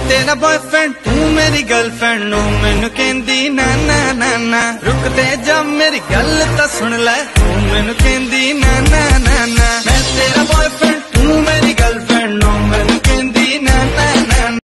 तेरा बॉयफ्रेंड तू मेरी गर्लफ्रेंड नू मैनू कहंदी ना ना ना ना। रुक ते जा मेरी गल तां सुन लै, तू मैनू कहंदी ना ना ना ना।